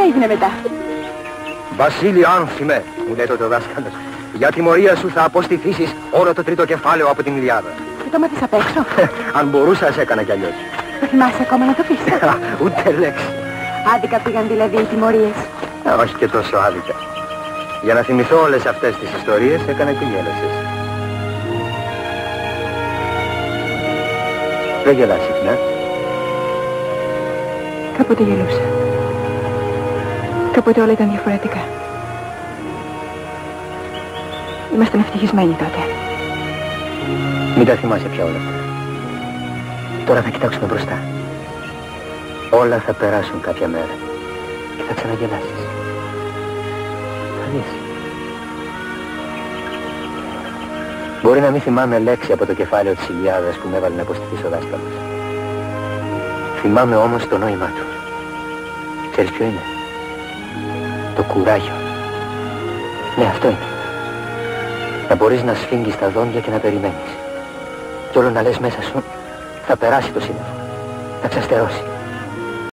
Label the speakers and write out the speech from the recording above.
Speaker 1: έγινε μετά?
Speaker 2: Βασίλη Άνθιμε, μου λέει το δάσκαλος, για τιμωρία σου θα αποστηθήσεις όλο το τρίτο κεφάλαιο από την Ιλιάδα.
Speaker 1: Και το μάθεις απ' έξω?
Speaker 2: Αν μπορούσα, σε έκανα κι αλλιώς.
Speaker 1: Το θυμάσαι ακόμα να το πεις?
Speaker 2: Ούτε λέξη.
Speaker 1: Άδικα πήγαν δηλαδή οι τιμωρίες?
Speaker 2: Όχι και τόσο άδικα. Για να θυμηθώ όλες αυτές τις ιστορίες, έκανα και γέλασες. Δεν γελάς συχνά.
Speaker 1: Κάποτε γελούσα. Κάποτε όλα ήταν διαφορετικά. Ήμασταν ευτυχισμένοι τότε.
Speaker 2: Μην τα θυμάσαι πια όλα αυτά. Τώρα θα κοιτάξουμε μπροστά. Όλα θα περάσουν κάποια μέρα και θα ξαναγελάσεις. Θα δεις. Μπορεί να μην θυμάμαι λέξη από το κεφάλαιο της Ιλιάδας που με έβαλε να αποστηθείς ο δάσκαλος. Θυμάμαι όμως το νόημά του. Ξέρεις ποιο είναι? Το κουράγιο. Ναι, αυτό είναι. Να μπορείς να σφίγγεις τα δόντια και να περιμένεις. Κι όλο να λες μέσα σου, θα περάσει το σύννεφο. Θα ξαστερώσει.